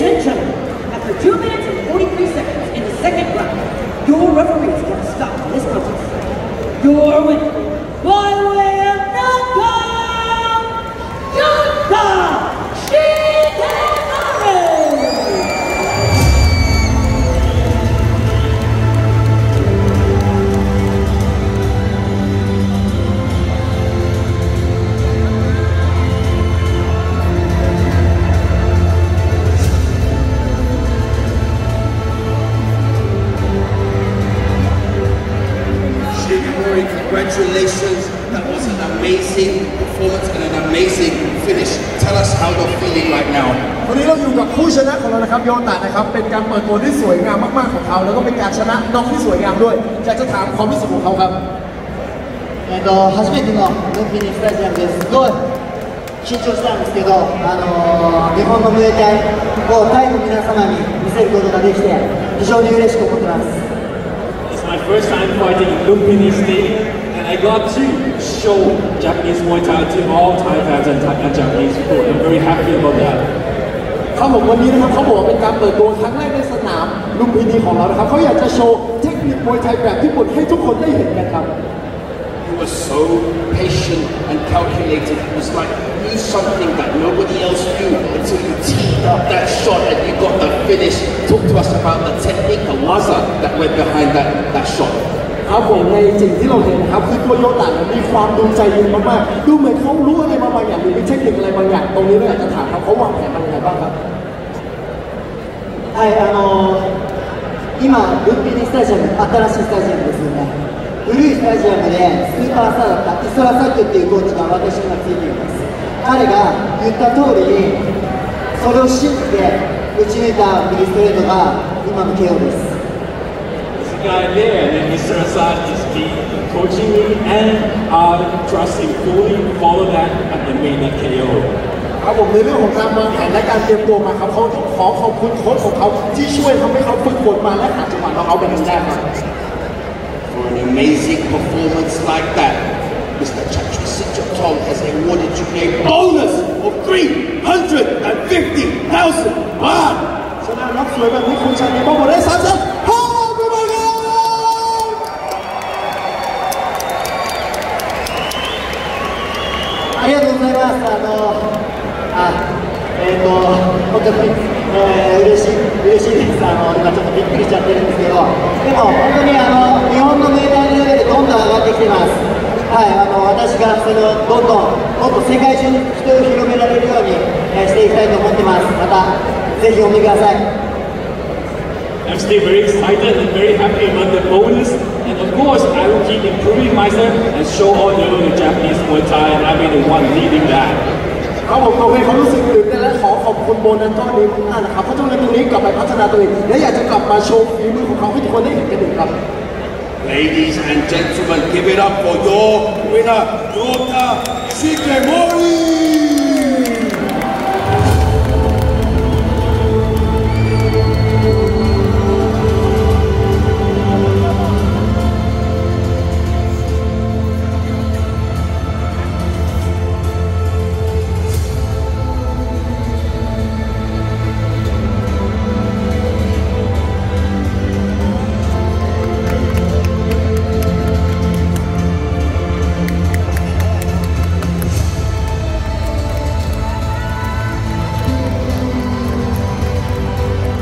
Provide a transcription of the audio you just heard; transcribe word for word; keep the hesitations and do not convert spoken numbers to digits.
and gentlemen, after two minutes and forty-three seconds in the second round, your referee is going to stop this contest. Your winner, by way of knockout, Yota Shigenari! Congratulations, that was an amazing performance and an amazing finish. Tell us how you're feeling right now. วันนี้เราอยู่กับผู้ชนะของเรานะครับโยตะนะครับเป็นการเปิดตัวที่สวยงามมากๆของเขาแล้วก็เป็นการชนะน็อกที่สวยงามด้วยอยากจะถามความรู้สึกของเขาครับえっと初めてのルンピニスタジアムです。すごい緊張したんですけど、あのー、日本のムエタイをタイの皆様に見せることができて非常に嬉しく思ってます。 It's my first time fighting in Lumpini Stadium, and I got to show Japanese Muay Thai to all Thai fans and, Thai, and Japanese people. I'm very happy about that. เขาบอกวันนี้นะครับเขาบอกเป็นการเปิดตัวครั้งแรกในสนามลุมพินีของเรานะครับเขาอยากจะโชว์เทคนิคมวยไทยแบบญี่ปุ่นให้ทุกคนได้เห็นกันครับ You were so patient and calculated. It was like you knew something that nobody else knew until you teed up that shot and you got the finish. Talk to us about the technique, the waza that went behind that, that shot. ครับผมในสิ่งที่เราเห็นนะครับคือตัวโยตะมีความดูใจเย็นมากๆดูเหมือนเขารู้อะไรบางอย่างหรือมีเทคนิคอะไรบางอย่างตรงนี้เราอยากจะถามเขาเขาวางแผนมาอย่างไรบ้างครับはい、あのー、今ルンピニスタジアム新しいスタジアムですよね。古いスタジアムでスーパースターだったイソラサクっていうコーチが私にはついています。彼が言った通りにそれを信じて打ち抜いた右ストレートが今の ケーオー です。 Guy there, and Mister Assad is key coaching me and uh, trusting fully follow that and then made that เค โอครับผมในเรื่องของการวางแผนและการเตรียมตัวมาครับเขาขอขอบคุณโค้ชของเขาที่ช่วยทำให้เขาฝึกฝนมาและหาจังหวะเราเอาเป็นที่ได้ครับ For an amazing performance like that, Mister Chatrasitratong has awarded you a bonus of three hundred fifty thousand baht. ชนะน็อกสวยแบบนี้คุณชาลีบอกหมดได้สามสิบห้าありがとうございます。あのあ、えっ、ー、と本当に、えー、嬉しい嬉しいです。あの今ちょっとびっくりしちゃってるんですけど、でも本当にあの日本のメーターレベルどんどん上がってきてます。はい、あの私がそれをどんどんもっと世界中に人を広められるように、えー、していきたいと思ってます。またぜひお見てください。 I'm still very excited and very happy about the bonus, and of course I will keep improving myself and show all the other Japanese Muay Thai, and I'll be the one leading that. ครับผมเขาให้เขารู้สึกตื่นเต้นและขอขอบคุณโบนัสก้อนนี้มากนะครับเขาจะในตรงนี้กลับไปพัฒนาตัวเองและอยากจะกลับมาโชว์ฝีมือของเขาให้ทุกคนได้เห็นกันอีกครับ Ladies and gentlemen, give it up for your winner, Yota Shigemori.